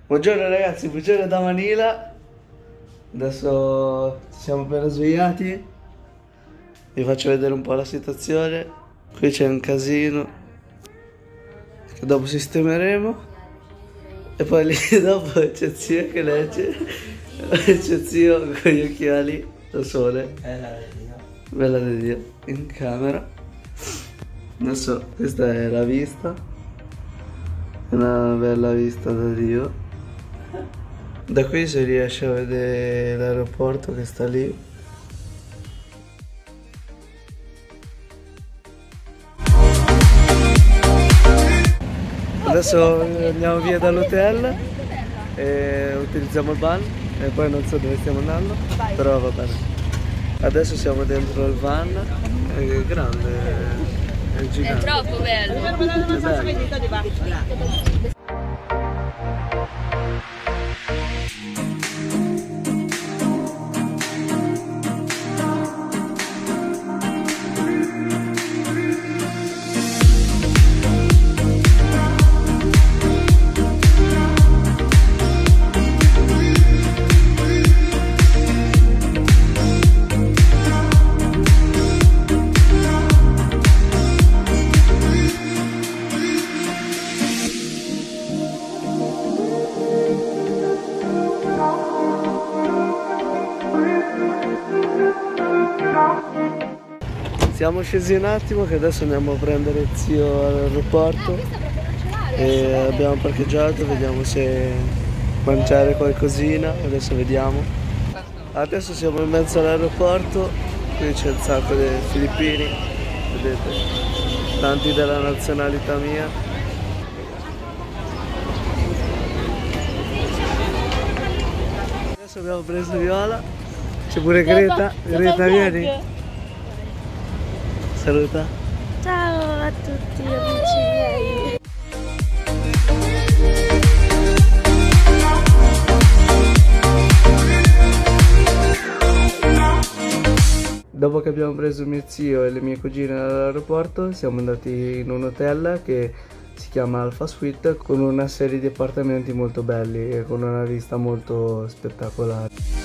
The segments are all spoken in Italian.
Buongiorno ragazzi, buongiorno da Manila. Adesso ci siamo appena svegliati. Vi faccio vedere un po' la situazione. Qui c'è un casino che dopo sistemeremo. E poi lì dopo c'è zio che legge. C'è zio con gli occhiali da sole. Bella di Dio. In camera. Adesso questa è la vista. Una bella vista da Dio. Da qui si riesce a vedere l'aeroporto che sta lì. Adesso andiamo via dall'hotel e utilizziamo il van e poi non so dove stiamo andando, però va bene. Adesso siamo dentro il van, è grande, è gigante. È troppo bello. È bello. Siamo scesi un attimo che adesso andiamo a prendere zio all'aeroporto e abbiamo parcheggiato, vediamo se mangiare qualcosina, adesso vediamo. Adesso siamo in mezzo all'aeroporto, qui c'è un sacco di filippini, vedete, tanti della nazionalità mia. Adesso abbiamo preso Viola, c'è pure Greta, Greta vieni. Saluta. Ciao a tutti amici miei. Dopo che abbiamo preso mio zio e le mie cugine dall'aeroporto, siamo andati in un hotel che si chiama Alpha Suite con una serie di appartamenti molto belli e con una vista molto spettacolare.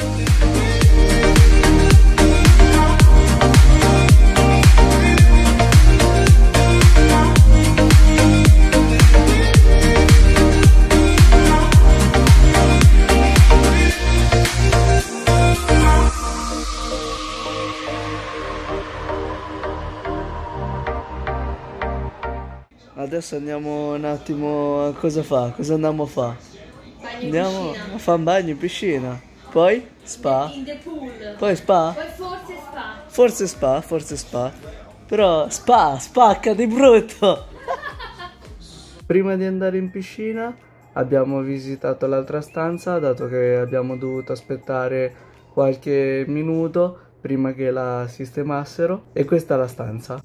Adesso andiamo un attimo a cosa fa? Cosa andiamo a fare? Andiamo a fare un bagno in piscina. Poi spa. In the pool. Poi spa. Poi forse spa. Forse spa, forse spa. Però spa, spacca di brutto. Prima di andare in piscina abbiamo visitato l'altra stanza, dato che abbiamo dovuto aspettare qualche minuto prima che la sistemassero. E questa è la stanza.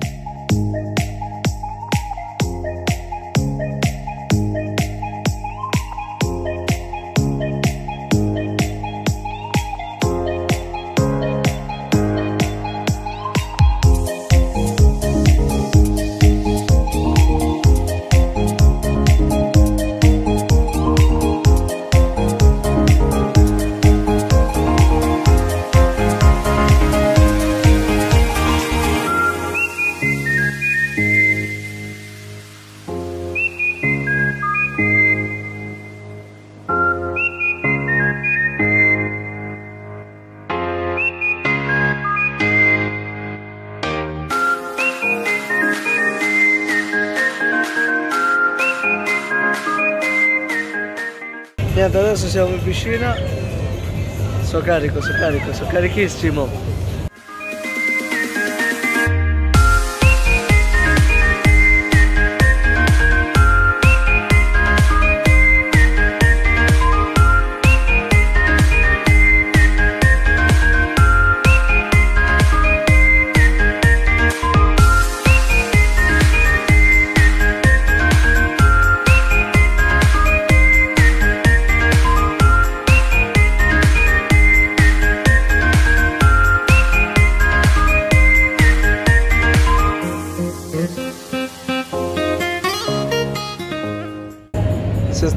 Niente, adesso siamo in piscina. Sono carico, sono carichissimo.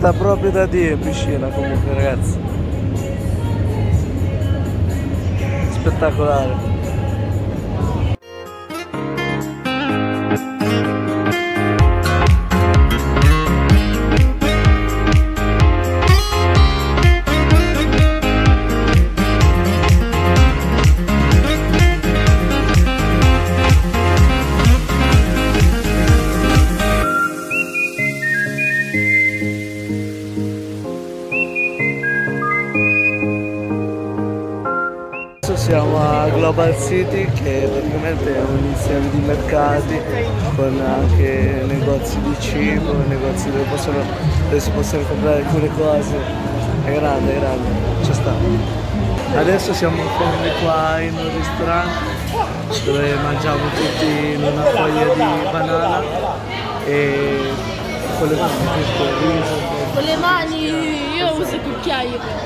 sta proprio da Dio in piscina comunque, ragazzi. Spettacolare. Siamo a Global City, che praticamente è un insieme di mercati con anche negozi di cibo, negozi dove si possono comprare alcune cose. È grande, ci sta. Adesso siamo fermi qua in un ristorante dove mangiamo tutti in una foglia di banana e con le mani, giusto? Riso. Con le mani io uso il cucchiaio.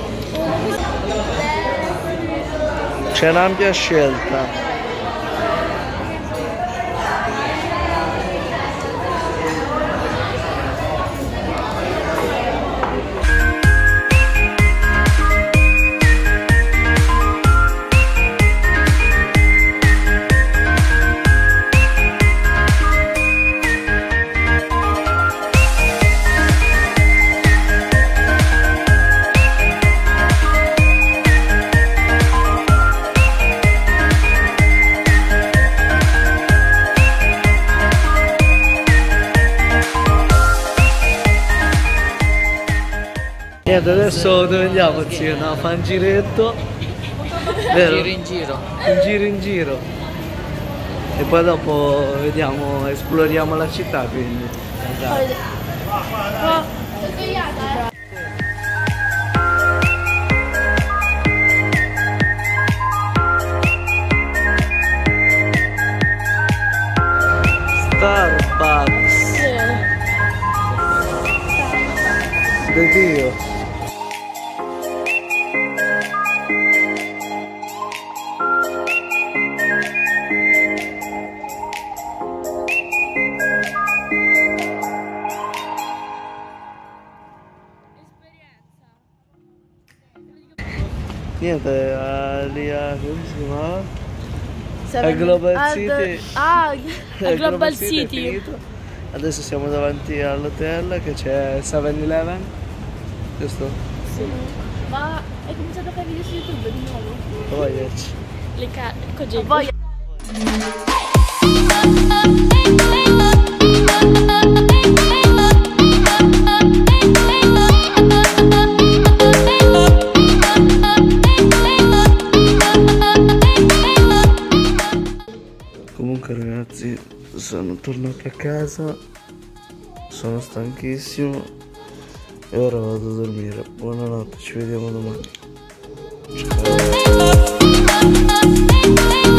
C'è un'ampia scelta. Niente, adesso dove andiamo, zio? No, fa un giretto, vero? Giro in giro. Un giro in giro. E poi dopo vediamo, esploriamo la città, quindi. Starbucks. De Dio. Niente, lì a come si chiamava? A Global City. Ah, a Global È City. finito. Adesso siamo davanti all'hotel che c'è 7-Eleven, giusto? Sì. Ma hai cominciato a fare video su YouTube di nuovo? Voglioci. Le cose. Poi. Comunque ragazzi, sono tornato a casa, sono stanchissimo e ora vado a dormire. Buonanotte, ci vediamo domani. Ciao.